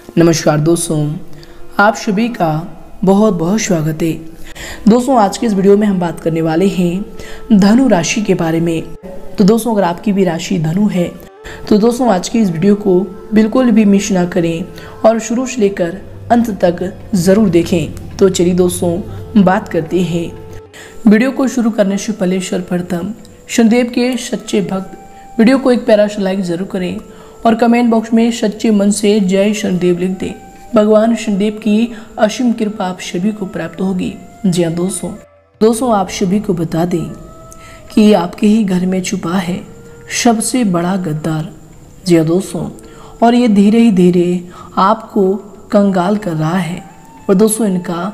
नमस्कार दोस्तों, आप सभी का बहुत बहुत स्वागत है। दोस्तों, आज के इस वीडियो में हम बात करने वाले हैं धनु राशि के बारे में। तो दोस्तों, अगर आपकी भी राशि धनु है तो दोस्तों आज की इस वीडियो को बिल्कुल भी मिस ना करें और शुरू से लेकर अंत तक ज़रूर देखें। तो चलिए दोस्तों बात करते हैं। वीडियो को शुरू करने से पहले सर्वप्रथम शनिदेव के सच्चे भक्त वीडियो को एक प्यारा सा लाइक जरूर करें और कमेंट बॉक्स में सच्चे मन से जय शनिदेव लिख दें। भगवान शनिदेव की असीम कृपा आप सभी को प्राप्त होगी। जी हाँ दोस्तों आप सभी को बता दें कि आपके ही घर में छुपा है सबसे बड़ा गद्दार। जी हाँ दोस्तों, और ये धीरे ही धीरे आपको कंगाल कर रहा है और दोस्तों इनका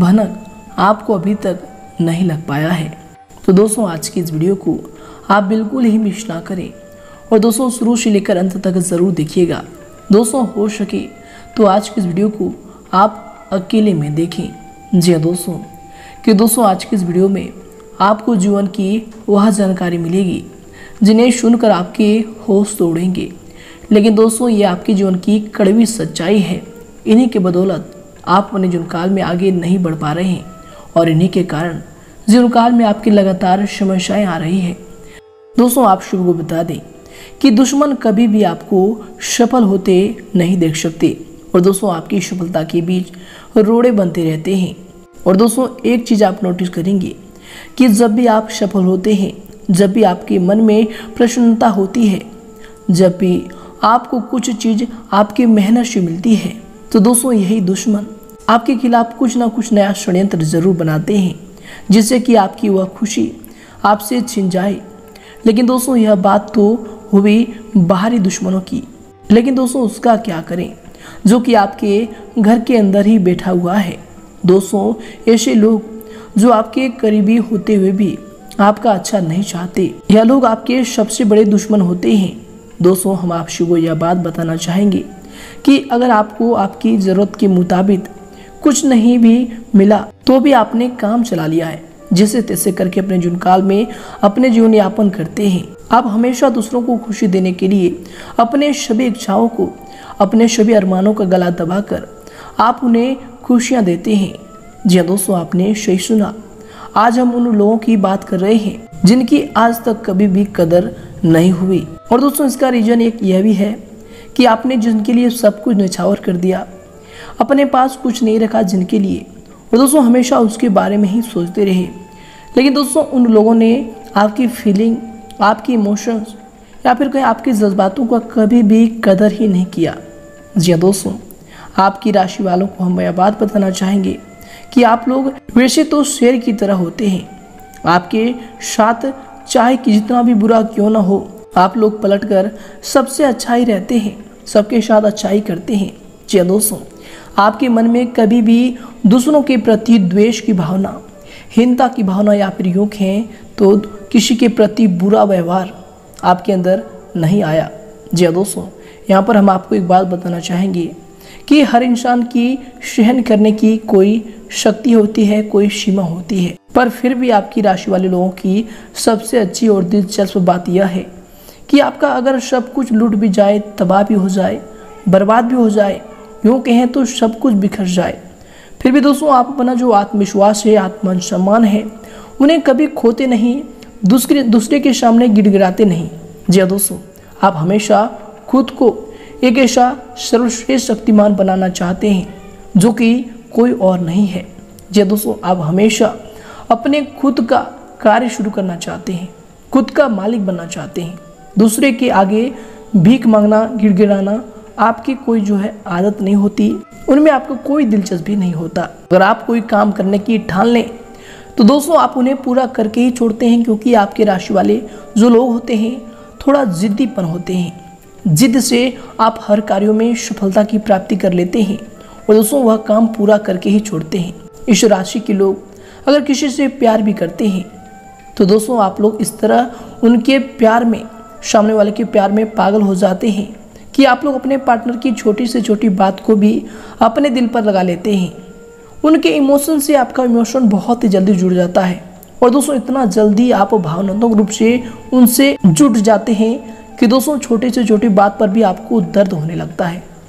भनक आपको अभी तक नहीं लग पाया है। तो दोस्तों आज की इस वीडियो को आप बिल्कुल ही मिस ना करें और दोस्तों शुरू से लेकर अंत तक ज़रूर देखिएगा। दोस्तों हो सके तो आज की इस वीडियो को आप अकेले में देखें। जी हाँ दोस्तों, कि दोस्तों आज की इस वीडियो में आपको जीवन की वह जानकारी मिलेगी जिन्हें सुनकर आपके होश तोड़ेंगे। लेकिन दोस्तों ये आपके जीवन की कड़वी सच्चाई है। इन्हीं के बदौलत आप अपने जीवन काल में आगे नहीं बढ़ पा रहे हैं और इन्हीं के कारण जीवन काल में आपकी लगातार समस्याएं आ रही है। दोस्तों आप सभी को बता दें कि दुश्मन कभी भी आपको सफल होते नहीं देख सकते और दोस्तों आपकी सफलता के बीच रोड़े बनते रहते हैं। और दोस्तों एक चीज़ आप नोटिस करेंगे कि जब भी आप सफल होते हैं, जब भी आपके मन में प्रसन्नता होती है, जब भी आपको कुछ चीज़ आपकी मेहनत से मिलती है, तो दोस्तों यही दुश्मन आपके खिलाफ कुछ ना कुछ नया षड्यंत्र जरूर बनाते हैं जिससे कि आपकी वह खुशी आपसे छिन जाए। लेकिन दोस्तों यह बात तो हुई बाहरी दुश्मनों की, लेकिन दोस्तों उसका क्या करें जो कि आपके घर के अंदर ही बैठा हुआ है। दोस्तों ऐसे लोग जो आपके करीबी होते हुए भी आपका अच्छा नहीं चाहते, यह लोग आपके सबसे बड़े दुश्मन होते हैं। दोस्तों हम आपसे को यह बात बताना चाहेंगे कि अगर आपको आपकी ज़रूरत के मुताबिक कुछ नहीं भी मिला तो भी आपने काम चला लिया है, जैसे तैसे करके अपने जीवन काल में अपने जीवन यापन करते हैं। आप हमेशा दूसरों को खुशी देने के लिए अपने सभी इच्छाओं को, अपने सभी अरमानों का गला दबाकर आप उन्हें खुशियां देते हैं। जी हाँ दोस्तों, आपने सही सुना। आज हम उन लोगों की बात कर रहे हैं जिनकी आज तक कभी भी कदर नहीं हुई। और दोस्तों इसका रीजन एक यह भी है कि आपने जिनके लिए सब कुछ न्यौछावर कर दिया, अपने पास कुछ नहीं रखा जिनके लिए, और दोस्तों हमेशा उसके बारे में ही सोचते रहे। लेकिन दोस्तों उन लोगों ने आपकी फीलिंग, आपकी इमोशंस या फिर कहीं आपके जज्बातों का कभी भी कदर ही नहीं किया। जी हाँ दोस्तों, आपकी राशि वालों को हम यह बात बताना चाहेंगे कि आप लोग वैसे तो शेर की तरह होते हैं। आपके साथ चाहे कि जितना भी बुरा क्यों ना हो, आप लोग पलटकर सबसे अच्छा ही रहते हैं, सबके साथ अच्छाई करते हैं। जी हाँ दोस्तों, आपके मन में कभी भी दूसरों के प्रति द्वेष की भावना, हीनता की भावना या फिर यूँ कहें तो किसी के प्रति बुरा व्यवहार आपके अंदर नहीं आया। जी हाँ दोस्तों, यहाँ पर हम आपको एक बात बताना चाहेंगे कि हर इंसान की सहन करने की कोई शक्ति होती है, कोई सीमा होती है, पर फिर भी आपकी राशि वाले लोगों की सबसे अच्छी और दिलचस्प बात यह है कि आपका अगर सब कुछ लूट भी जाए, तबाह भी हो जाए, बर्बाद भी हो जाए, यूँ कहें तो सब कुछ बिखर जाए, फिर भी दोस्तों आप अपना जो आत्मविश्वास है, आत्म सम्मान है, उन्हें कभी खोते नहीं, दूसरे के सामने गिड़गिड़ाते नहीं। जी हाँ दोस्तों, आप हमेशा खुद को एक ऐसा सर्वश्रेष्ठ शक्तिमान बनाना चाहते हैं जो कि कोई और नहीं है। जी हाँ दोस्तों, आप हमेशा अपने खुद का कार्य शुरू करना चाहते हैं, खुद का मालिक बनना चाहते हैं। दूसरे के आगे भीख मांगना, गिड़गिड़ाना आपकी कोई जो है आदत नहीं होती, उनमें आपको कोई दिलचस्पी नहीं होता। अगर आप कोई काम करने की ठान लें तो दोस्तों आप उन्हें पूरा करके ही छोड़ते हैं, क्योंकि आपके राशि वाले जो लोग होते हैं थोड़ा जिद्दीपन होते हैं। जिद से आप हर कार्यों में सफलता की प्राप्ति कर लेते हैं और दोस्तों वह काम पूरा करके ही छोड़ते हैं। इस राशि के लोग अगर किसी से प्यार भी करते हैं तो दोस्तों आप लोग इस तरह उनके प्यार में, सामने वाले के प्यार में पागल हो जाते हैं कि आप लोग अपने पार्टनर की छोटी से छोटी बात को भी अपने दिल पर लगा लेते हैं। उनके इमोशन से आपका इमोशन बहुत ही जल्दी जुड़ जाता है और दोस्तों इतना जल्दी आप भावनात्मक रूप से उनसे जुट जाते हैं कि दोस्तों छोटे से छोटी बात पर भी आपको दर्द होने लगता है।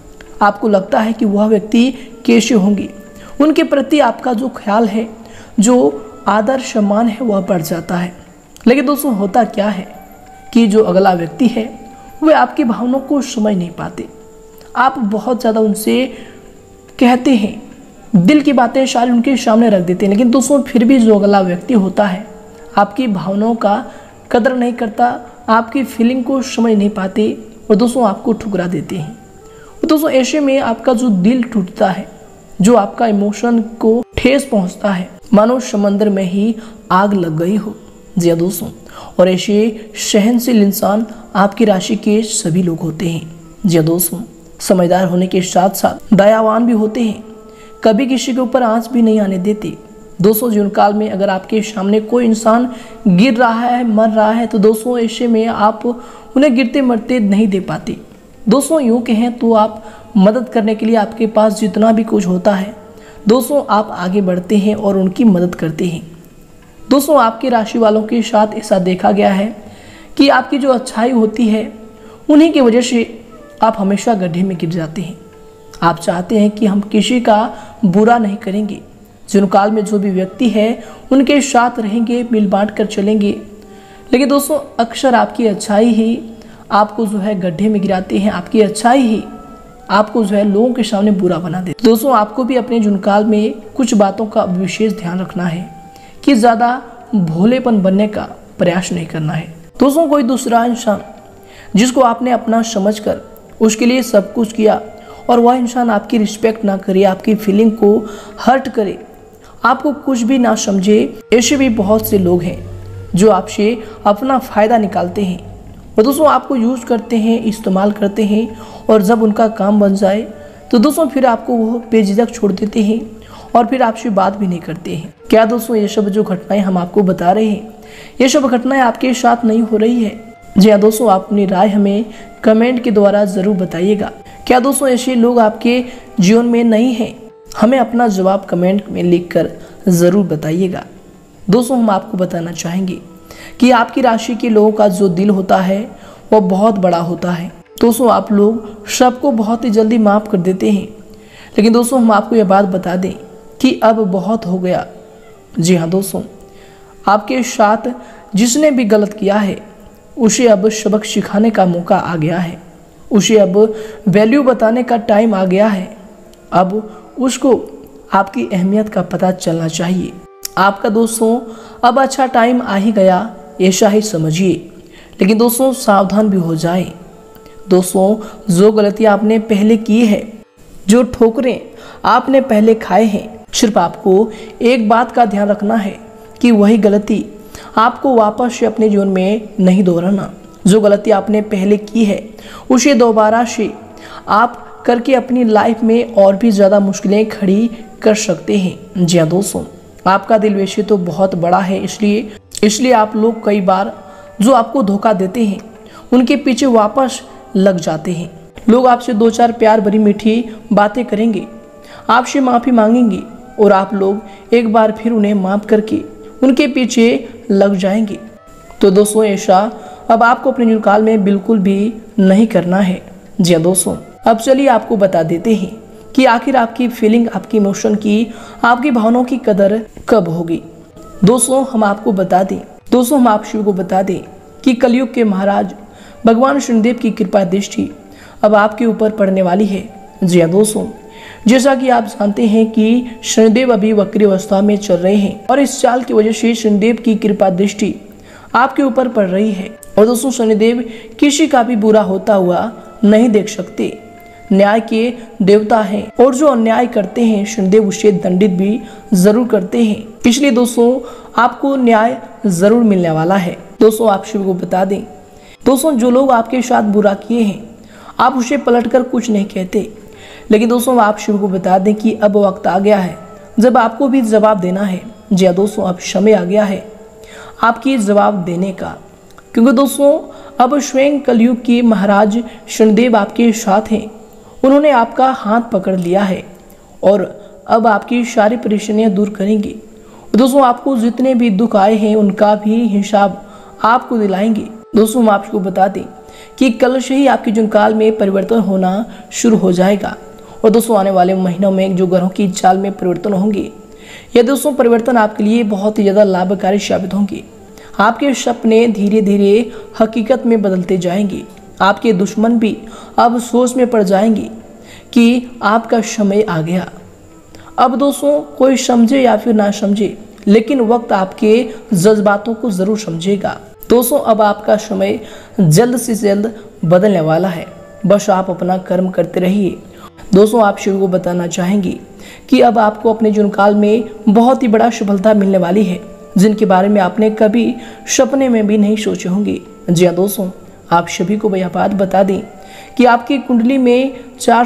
आपको लगता है कि वह व्यक्ति कैसे होंगे, उनके प्रति आपका जो ख्याल है, जो आदर सम्मान है, वह बढ़ जाता है। लेकिन दोस्तों होता क्या है कि जो अगला व्यक्ति है वह आपकी भावनाओं को समझ नहीं पाते। आप बहुत ज़्यादा उनसे कहते हैं, दिल की बातें सारी उनके सामने रख देते हैं, लेकिन दोस्तों फिर भी जो अगला व्यक्ति होता है आपकी भावनाओं का कदर नहीं करता, आपकी फीलिंग को समझ नहीं पाते और दोस्तों आपको ठुकरा देते हैं। और दोस्तों ऐसे में आपका जो दिल टूटता है, जो आपका इमोशन को ठेस पहुंचता है, मानो समंदर में ही आग लग गई हो। जी हाँ दोस्तों, और ऐसे सहनशील इंसान आपकी राशि के सभी लोग होते हैं। जी हाँ दोस्तों, समझदार होने के साथ साथ दयावान भी होते हैं, कभी किसी के ऊपर आंच भी नहीं आने देते। दोस्तों जीवन काल में अगर आपके सामने कोई इंसान गिर रहा है, मर रहा है, तो दोस्तों ऐसे में आप उन्हें गिरते मरते नहीं दे पाते। दोस्तों यूँ कहें तो आप मदद करने के लिए आपके पास जितना भी कुछ होता है दोस्तों आप आगे बढ़ते हैं और उनकी मदद करते हैं। दोस्तों आपकी राशि वालों के साथ ऐसा देखा गया है कि आपकी जो अच्छाई होती है उन्हीं की वजह से आप हमेशा गड्ढे में गिर जाते हैं। आप चाहते हैं कि हम किसी का बुरा नहीं करेंगे, जीवन काल में जो भी व्यक्ति है उनके साथ रहेंगे, मिल बांट कर चलेंगे, लेकिन दोस्तों अक्सर आपकी अच्छाई ही आपको जो है गड्ढे में गिराते हैं, आपकी अच्छाई ही आपको जो है लोगों के सामने बुरा बना देते। दोस्तों आपको भी अपने जीवन काल में कुछ बातों का विशेष ध्यान रखना है कि ज़्यादा भोलेपन बनने का प्रयास नहीं करना है। दोस्तों कोई दूसरा इंसान जिसको आपने अपना समझकर उसके लिए सब कुछ किया और वह इंसान आपकी रिस्पेक्ट ना करे, आपकी फीलिंग को हर्ट करे, आपको कुछ भी ना समझे, ऐसे भी बहुत से लोग हैं जो आपसे अपना फ़ायदा निकालते हैं और दोस्तों आपको यूज़ करते हैं, इस्तेमाल करते हैं, और जब उनका काम बन जाए तो दोस्तों फिर आपको वो बेझिझक छोड़ देते हैं और फिर आपसे बात भी नहीं करते हैं। क्या दोस्तों ये सब जो घटनाएं हम आपको बता रहे हैं, ये सब घटनाएं आपके साथ नहीं हो रही है? जी हाँ दोस्तों, आप अपनी राय हमें कमेंट के द्वारा ज़रूर बताइएगा। क्या दोस्तों ऐसे लोग आपके जीवन में नहीं हैं? हमें अपना जवाब कमेंट में लिखकर ज़रूर बताइएगा। दोस्तों हम आपको बताना चाहेंगे कि आपकी राशि के लोगों का जो दिल होता है वो बहुत बड़ा होता है। दोस्तों आप लोग सबको बहुत ही जल्दी माफ़ कर देते हैं, लेकिन दोस्तों हम आपको यह बात बता दें कि अब बहुत हो गया। जी हाँ दोस्तों, आपके साथ जिसने भी गलत किया है उसे अब सबक सिखाने का मौका आ गया है, उसे अब वैल्यू बताने का टाइम आ गया है। अब उसको आपकी अहमियत का पता चलना चाहिए। आपका दोस्तों अब अच्छा टाइम आ ही गया, ऐसा ही समझिए, लेकिन दोस्तों सावधान भी हो जाए। दोस्तों जो गलतियाँ आपने पहले की है, जो ठोकरें आपने पहले खाए हैं, सिर्फ आपको एक बात का ध्यान रखना है कि वही गलती आपको वापस से अपने जीवन में नहीं दोहराना। जो गलती आपने पहले की है उसे दोबारा से आप करके अपनी लाइफ में और भी ज़्यादा मुश्किलें खड़ी कर सकते हैं। जी हाँ दोस्तों, आपका दिल वैसे तो बहुत बड़ा है, इसलिए आप लोग कई बार जो आपको धोखा देते हैं उनके पीछे वापस लग जाते हैं। लोग आपसे दो चार प्यार भरी मीठी बातें करेंगे, आपसे माफ़ी मांगेंगे और आप लोग एक बार फिर उन्हें माफ़ करके उनके पीछे लग जाएंगे। तो दोस्तों ऐसा अब आपको अपने जीवन काल में बिल्कुल भी नहीं करना है। जी हाँ दोस्तों, अब चलिए आपको बता देते हैं कि आखिर आपकी फीलिंग, आपकी इमोशन की, आपकी भावनाओं की कदर कब होगी। दोस्तों हम आपको बता दें, दोस्तों हम आप शिव को बता दें कि कलयुग के महाराज भगवान शनिदेव की कृपा दृष्टि अब आपके ऊपर पड़ने वाली है। जी हाँ दोस्तों, जैसा कि आप जानते हैं कि शनिदेव अभी वक्री अवस्था में चल रहे हैं और इस चाल की वजह से शनिदेव की कृपा दृष्टि आपके ऊपर पड़ रही है। और दोस्तों शनिदेव किसी का भी बुरा होता हुआ नहीं देख सकते, न्याय के देवता हैं और जो अन्याय करते हैं शनिदेव उसे दंडित भी जरूर करते हैं। इसलिए दोस्तों आपको न्याय जरूर मिलने वाला है। दोस्तों आप शिव को बता दें, दोस्तों जो लोग आपके साथ बुरा किए हैं आप उसे पलटकर कुछ नहीं कहते, लेकिन दोस्तों आप शिव को बता दें कि अब वक्त आ गया है जब आपको भी जवाब देना है। जी हाँ दोस्तों, अब समय आ गया है आपकी जवाब देने का, क्योंकि दोस्तों अब स्वयं कलयुग के महाराज शनिदेव आपके साथ हैं। उन्होंने आपका हाथ पकड़ लिया है और अब आपकी सारी परेशानियां दूर करेंगे। दोस्तों आपको जितने भी दुख आए हैं उनका भी हिसाब आपको दिलाएंगे। दोस्तों हम आपको बता दें कि कल से ही आपके जीवन काल में परिवर्तन होना शुरू हो जाएगा और दोस्तों आने वाले महीनों में जो ग्रहों की चाल में परिवर्तन होंगे, ये दोस्तों परिवर्तन आपके लिए बहुत ही ज़्यादा लाभकारी साबित होंगे। आपके सपने धीरे धीरे हकीकत में बदलते जाएंगे। आपके दुश्मन भी अब सोच में पड़ जाएंगे कि आपका समय आ गया। अब दोस्तों कोई समझे या फिर ना समझे, लेकिन वक्त आपके जज्बातों को जरूर समझेगा। दोस्तों अब आपका समय जल्द से जल्द बदलने वाला है, बस आप अपना कर्म करते रहिए। दोस्तों आप शिव को बताना चाहेंगे कि अब आपको अपने जीवन काल में बहुत ही बड़ा सफलता मिलने वाली है, जिनके बारे में आपने कभी सपने में भी नहीं सोचे होंगे। जी हाँ दोस्तों, आप सभी को यह बात बता दें कि आपकी कुंडली में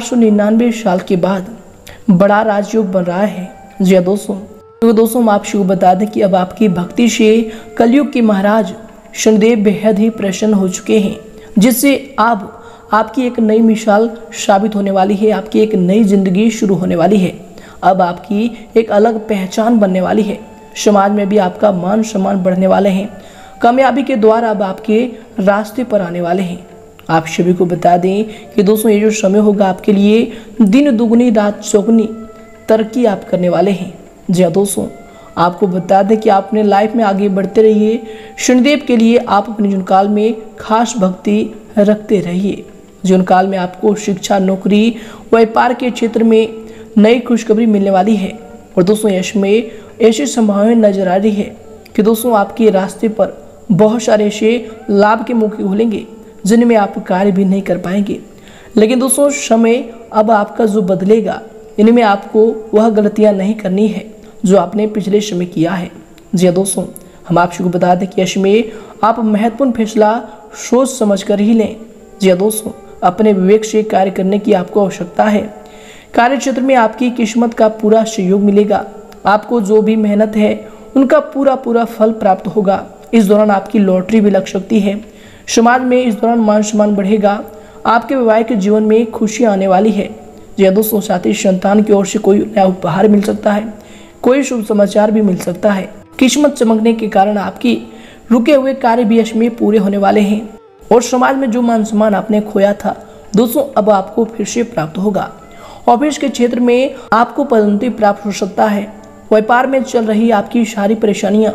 499 साल के बाद बड़ा राजयोग बन रहा है। जी हाँ दोस्तों, तो दोस्तों हम आप शिव को बता दें कि अब आपकी भक्ति से कलयुग के महाराज शनिदेव बेहद ही प्रसन्न हो चुके हैं, जिससे अब आपकी एक नई मिसाल साबित होने वाली है। आपकी एक नई जिंदगी शुरू होने वाली है। अब आपकी एक अलग पहचान बनने वाली है। समाज में भी आपका मान सम्मान बढ़ने वाले हैं। कामयाबी के द्वार अब आपके रास्ते पर आने वाले हैं। आप सभी को बता दें कि दोस्तों ये जो समय होगा आपके लिए दिन दुगनी रात चौगुनी तरक्की आप करने वाले हैं। जी हाँ दोस्तों, आपको बता दें कि आप अपने लाइफ में आगे बढ़ते रहिए। शनिदेव के लिए आप अपने जीवन काल में खास भक्ति रखते रहिए। जीवन काल में आपको शिक्षा, नौकरी, व्यापार के क्षेत्र में नई खुशखबरी मिलने वाली है। और दोस्तों यश में ऐसी संभावनाएं नजर आ रही है कि दोस्तों आपके रास्ते पर बहुत सारे ऐसे लाभ के मौके खुलेंगे जिनमें आप कार्य भी नहीं कर पाएंगे। लेकिन दोस्तों समय अब आपका जो बदलेगा, इनमें आपको वह गलतियां नहीं करनी है जो आपने पिछले समय किया है। जी हाँ दोस्तों, हम आप सबको बता दें कि यश में आप महत्वपूर्ण फैसला सोच समझ कर ही लें। जी हाँ दोस्तों, अपने विवेक से कार्य करने की आपको आवश्यकता है। कार्य क्षेत्र में आपकी किस्मत का पूरा सहयोग मिलेगा। आपको जो भी मेहनत है उनका पूरा फल प्राप्त होगा। इस दौरान आपकी लॉटरी भी लग सकती है। समाज में इस दौरान मान सम्मान बढ़ेगा। आपके वैवाहिक जीवन में खुशियां आने वाली है। जी हाँ दोस्तों, साथ ही संतान की ओर से कोई नया उपहार मिल सकता है, कोई शुभ समाचार भी मिल सकता है। किस्मत चमकने के कारण आपकी रुके हुए कार्य भी यश में पूरे होने वाले हैं। और समाज में जो मान सम्मान आपने खोया था दोस्तों, अब आपको फिर से प्राप्त होगा। ऑफिस के क्षेत्र में आपको पदोन्नति प्राप्त हो सकता है। व्यापार में चल रही आपकी सारी परेशानियां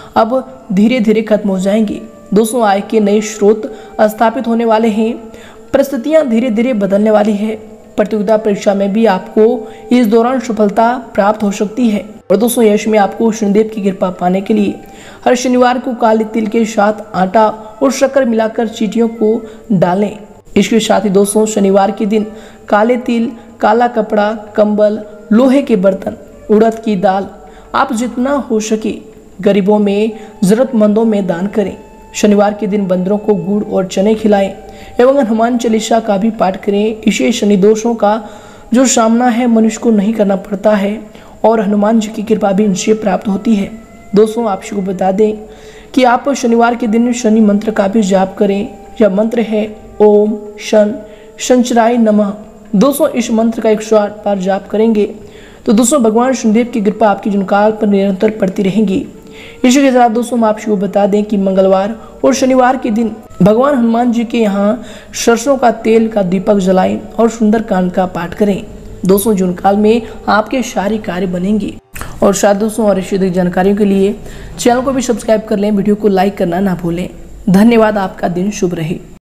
अब धीरे धीरे खत्म हो जाएंगी। दोस्तों आय के नए स्रोत स्थापित होने वाले हैं। परिस्थितियां धीरे धीरे बदलने वाली है। प्रतियोगिता परीक्षा में भी आपको इस दौरान सफलता प्राप्त हो सकती है। और दोस्तों यश में आपको शनिदेव की कृपा पाने के लिए हर शनिवार को काले तिल के साथ आटा और शक्कर मिलाकर चींटियों को डालें। इसके साथ ही दोस्तों शनिवार के दिन काले तिल, काला कपड़ा, कंबल, लोहे के बर्तन, उड़द की दाल आप जितना हो सके गरीबों में, जरूरतमंदों में दान करें। शनिवार के दिन बंदरों को गुड़ और चने खिलाएं एवं हनुमान चालीसा का भी पाठ करें। इसे शनि दोषों का जो सामना है मनुष्य को नहीं करना पड़ता है और हनुमान जी की कृपा भी इनसे प्राप्त होती है। दोस्तों आप सबको बता दें कि आप शनिवार के दिन शनि मंत्र का भी जाप करें। यह मंत्र है ओम शन शंचराय नमः। दोस्तों इस मंत्र का 108 बार जाप करेंगे तो दोस्तों भगवान शनिदेव की कृपा आपकी जीवनकाल पर निरंतर पड़ती रहेगी। इसी के साथ दोस्तों हम आपको बता दें कि मंगलवार और शनिवार के दिन भगवान हनुमान जी के यहाँ सरसों का तेल का दीपक जलाएं और सुंदरकांड का पाठ करें। दोस्तों जीवनकाल में आपके सारे कार्य बनेंगे। और साथ दोस्तों और इसी जानकारियों के लिए चैनल को भी सब्सक्राइब कर लें, वीडियो को लाइक करना ना भूलें। धन्यवाद, आपका दिन शुभ रहे।